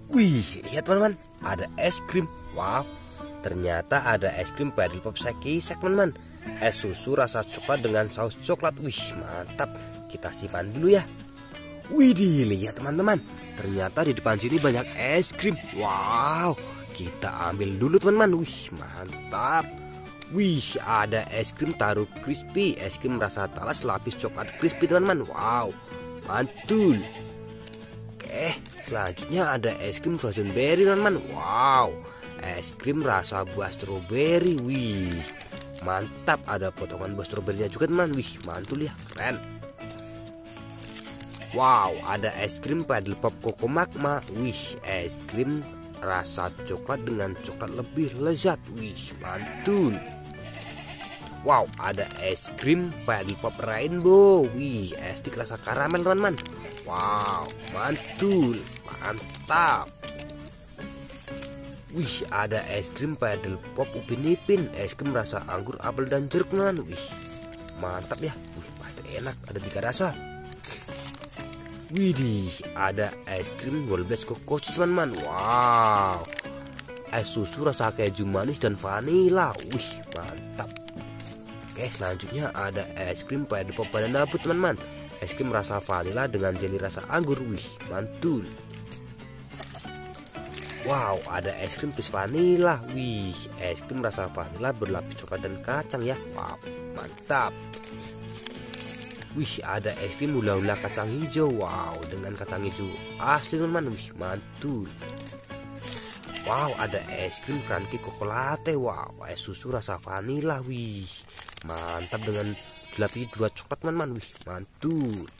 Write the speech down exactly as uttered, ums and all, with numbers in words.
Wih, lihat teman-teman, ada es krim. Wow, ternyata ada es krim Paddle Pop Shake-Shake teman-teman. Es susu rasa coklat dengan saus coklat. Wih, mantap. Kita simpan dulu ya. Wih, lihat teman-teman, ternyata di depan sini banyak es krim. Wow, kita ambil dulu teman-teman. Wih, mantap. Wih, ada es krim taruh crispy, es krim rasa talas lapis coklat crispy teman-teman. Wow, mantul. Oke, selanjutnya ada es krim frozen berry teman-teman. Wow, es krim rasa buah stroberi. Wih, mantap. Ada potongan buah stroberinya juga teman. Wih, mantul ya, keren. Wow, ada es krim Paddle Pop Coco Magma. Wih, es krim rasa coklat dengan coklat lebih lezat. Wih, mantul. Wow, ada es krim Paddle Pop Rainbow. Wih, es stik rasa karamel teman-teman. Wow, mantul, mantap. Wih, ada es krim Paddle Pop Upin Ipin. Es krim rasa anggur, apel dan jeruk teman-teman. Wih, mantap ya. Wih, pasti enak. Ada tiga rasa. Widih, ada es krim Goldblast Coco teman-teman. Wow, es susu rasa keju manis dan vanila. Wih, mantap. Oke, selanjutnya ada es krim Paddle Pop Banana Boat teman-teman. Es krim rasa vanila dengan jelly rasa anggur. Wih, mantul. Wow, ada es krim twist vanila. Wih, es krim rasa vanila berlapis coklat dan kacang ya. Wow, mantap. Wih, ada es krim hula-hula kacang hijau. Wow, dengan kacang hijau asli teman-teman. Wih, mantul. Wow, ada es krim crunchy Coco Latte. Wow, es susu rasa vanila. Wih, mantap dengan dilapisi dua coklat teman-teman. Wih, mantul.